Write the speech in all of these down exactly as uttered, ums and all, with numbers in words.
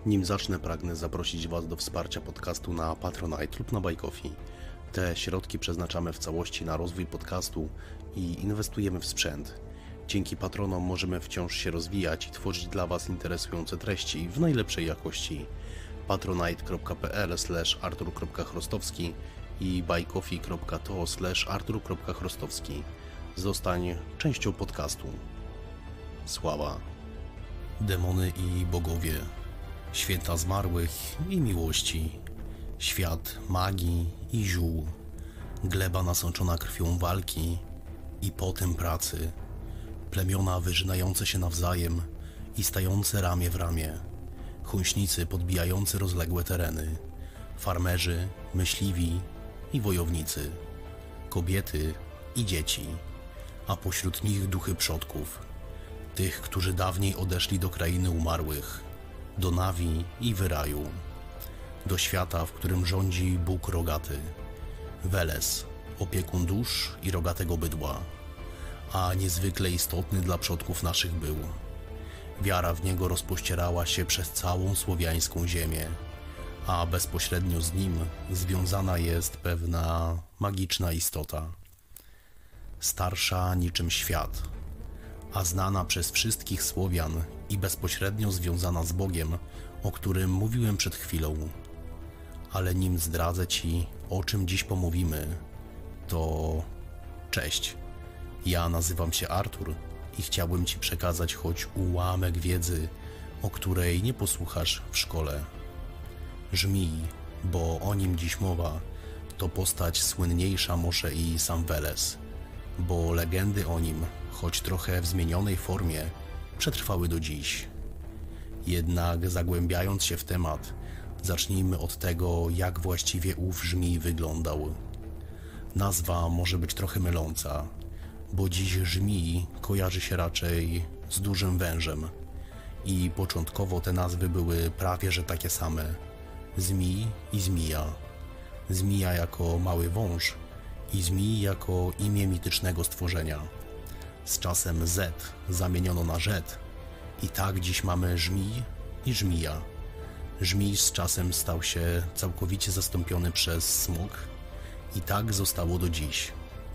Nim zacznę, pragnę zaprosić Was do wsparcia podcastu na Patronite lub na Buy Coffee. Te środki przeznaczamy w całości na rozwój podcastu i inwestujemy w sprzęt. Dzięki patronom możemy wciąż się rozwijać i tworzyć dla Was interesujące treści w najlepszej jakości. patronite.pl slash artur.chrostowski i buycoffee.to slash artur.chrostowski. Zostań częścią podcastu. Sława. Demony i bogowie, święta zmarłych i miłości, świat magii i ziół, gleba nasączona krwią walki i potem pracy, plemiona wyżynające się nawzajem i stające ramię w ramię, chuńśnicy podbijający rozległe tereny, farmerzy, myśliwi i wojownicy, kobiety i dzieci, a pośród nich duchy przodków, tych, którzy dawniej odeszli do krainy umarłych, do Nawi i Wyraju, do świata, w którym rządzi Bóg Rogaty, Weles, opiekun dusz i rogatego bydła, a niezwykle istotny dla przodków naszych był. Wiara w niego rozpościerała się przez całą słowiańską ziemię, a bezpośrednio z nim związana jest pewna magiczna istota, starsza niczym świat, a znana przez wszystkich Słowian i bezpośrednio związana z Bogiem, o którym mówiłem przed chwilą. Ale nim zdradzę Ci, o czym dziś pomówimy, to cześć. Ja nazywam się Artur i chciałbym Ci przekazać choć ułamek wiedzy, o której nie posłuchasz w szkole. Żmij, bo o nim dziś mowa, to postać słynniejsza może i sam Weles, bo legendy o nim, choć trochę w zmienionej formie, przetrwały do dziś. Jednak zagłębiając się w temat, zacznijmy od tego, jak właściwie ów żmij wyglądał. Nazwa może być trochę myląca, bo dziś żmij kojarzy się raczej z dużym wężem i początkowo te nazwy były prawie że takie same: Zmij i Zmija. Zmija jako mały wąż i Zmij jako imię mitycznego stworzenia. Z czasem Z zamieniono na Rzet i tak dziś mamy żmij i żmija. Żmij z czasem stał się całkowicie zastąpiony przez smok i tak zostało do dziś.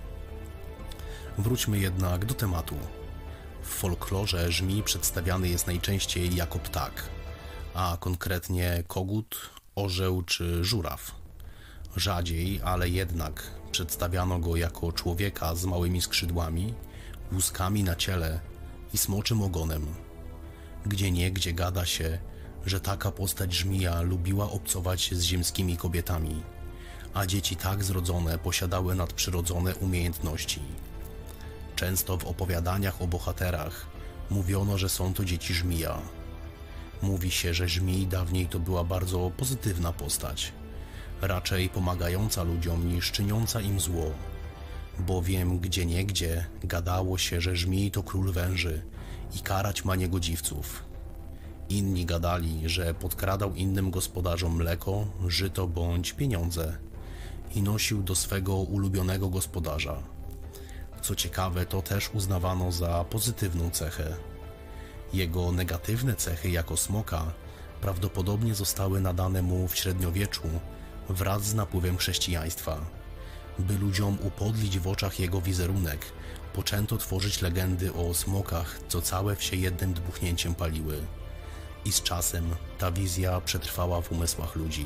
Wróćmy jednak do tematu. W folklorze żmij przedstawiany jest najczęściej jako ptak, a konkretnie kogut, orzeł czy żuraw. Rzadziej, ale jednak przedstawiano go jako człowieka z małymi skrzydłami, łuskami na ciele i smoczym ogonem. Gdzieniegdzie gada się, że taka postać żmija lubiła obcować z ziemskimi kobietami, a dzieci tak zrodzone posiadały nadprzyrodzone umiejętności. Często w opowiadaniach o bohaterach mówiono, że są to dzieci żmija. Mówi się, że żmij dawniej to była bardzo pozytywna postać, raczej pomagająca ludziom niż czyniąca im zło, bowiem gdzieniegdzie gadało się, że żmij to król węży i karać ma niegodziwców. Inni gadali, że podkradał innym gospodarzom mleko, żyto bądź pieniądze i nosił do swego ulubionego gospodarza. Co ciekawe, to też uznawano za pozytywną cechę. Jego negatywne cechy jako smoka prawdopodobnie zostały nadane mu w średniowieczu wraz z napływem chrześcijaństwa. By ludziom upodlić w oczach jego wizerunek, poczęto tworzyć legendy o smokach, co całe wsie jednym dmuchnięciem paliły. I z czasem ta wizja przetrwała w umysłach ludzi,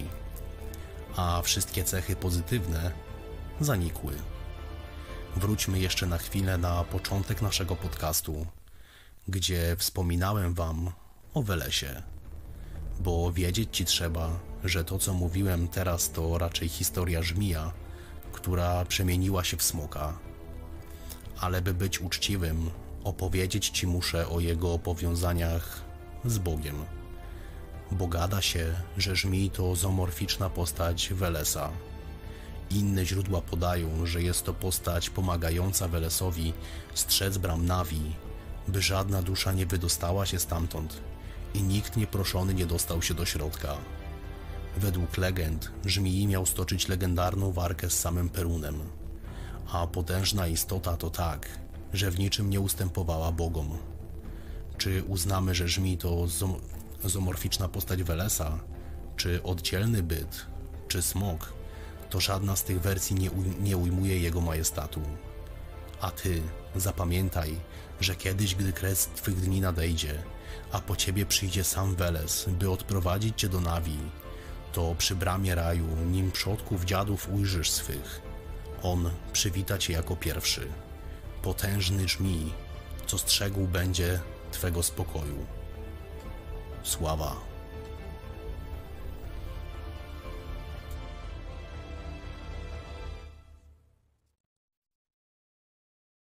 a wszystkie cechy pozytywne zanikły. Wróćmy jeszcze na chwilę na początek naszego podcastu, gdzie wspominałem Wam o Welesie, bo wiedzieć Ci trzeba, że to, co mówiłem teraz, to raczej historia żmija, która przemieniła się w smoka. Ale by być uczciwym, opowiedzieć Ci muszę o jego powiązaniach z Bogiem, bo gada się, że żmij to zoomorficzna postać Welesa. Inne źródła podają, że jest to postać pomagająca Welesowi strzec bram Nawi, by żadna dusza nie wydostała się stamtąd i nikt nieproszony nie dostał się do środka. Według legend żmij miał stoczyć legendarną walkę z samym Perunem, a potężna istota to tak, że w niczym nie ustępowała bogom. Czy uznamy, że żmij to Zoomorficzna postać Welesa, czy oddzielny byt, czy smok, to żadna z tych wersji nie, uj- nie ujmuje jego majestatu. A ty zapamiętaj, że kiedyś, gdy kres twych dni nadejdzie, a po ciebie przyjdzie sam Weles, by odprowadzić cię do Navi, to przy bramie raju, nim przodków dziadów ujrzysz swych, on przywita cię jako pierwszy, potężny żmij, co strzegł będzie twego spokoju. Sława.